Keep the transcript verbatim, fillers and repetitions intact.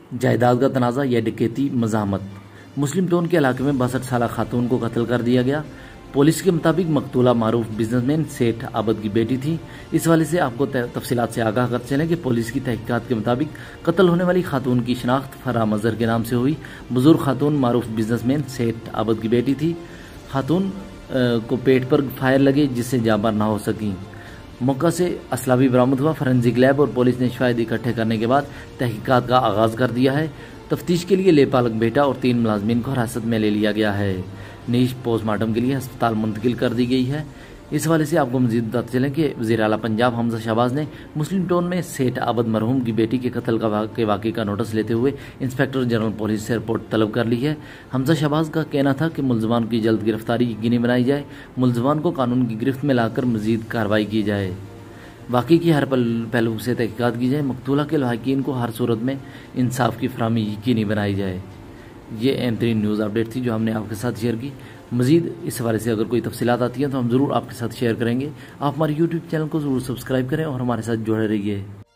جائیداد کا تنازع یا ڈکیتی مزاحمت۔ مسلم ٹاؤن کے علاقے میں باسٹھ سالہ خاتون کو قتل کر دیا گیا۔ پولیس کے مطابق مقتولہ معروف بزنس مین سیٹھ عابد کی بیٹی تھی۔ اس حوالے سے آپ کو تفصیلات سے آگاہ کرتے چلیں کہ پولیس کی تحقیقات کے مطابق قتل ہونے والی خاتون کی شناخت فرحہ اظہر کے نام سے ہوئی۔ بزرگ خاتون معروف بزنس مین سیٹھ عابد کی بیٹی تھی۔ خاتون کو پیٹ پر فائر لگے جس سے جاں بحق نہ ہو سکیں۔ موقع سے اسلحہ بھی برآمد ہوا۔ فورینسک لیب اور پولیس نے شواہد اکٹھے کرنے کے بعد تحقیقات کا آغاز کر دیا ہے۔ تفتیش کے لیے لیپالک بیٹا اور تین ملازمین کو حراست میں لے لیا گیا ہے۔ نیش پوسٹ مارٹم کے لیے ہسپتال منتقل کر دی گئی ہے۔ اس حوالے سے آپ کو مزید بتاتے چلیں کہ وزیر اعلیٰ پنجاب حمزہ شہباز نے مسلم ٹاؤن میں سیٹھ عابد مرحوم کی بیٹی کے قتل کے واقعے کا نوٹس لیتے ہوئے انسپکٹر جنرل پولیس سے رپورٹ طلب کر لی ہے۔ حمزہ شہباز کا کہنا تھا کہ ملزمان کی جلد گرفتاری یقینی بنائی جائے، ملزمان کو قانون کی گرفت میں لا کر مزید کارروائی کی جائے، واقعے کی ہر پہلو سے تحقیقات کی جائے، مقتولہ کے لاحقین کو ہر صورت میں انصاف کی فراہمی یقینی بنائی جائے۔ یہ اہم ترین نیوز اپڈیٹ تھی جو ہم نے آپ کے ساتھ شیئر کی۔ مزید اس حوالے سے اگر کوئی تفصیلات آتی ہیں تو ہم ضرور آپ کے ساتھ شیئر کریں گے۔ آپ ہمارے یوٹیوب چینل کو ضرور سبسکرائب کریں اور ہمارے ساتھ جڑے رہیے۔